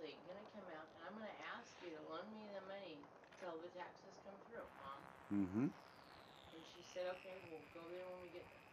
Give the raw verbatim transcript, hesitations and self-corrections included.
they're gonna come out, and I'm gonna ask you to loan me the money till the taxes come through, Mom. Mm-hmm. And she said, okay, we'll go there when we get there.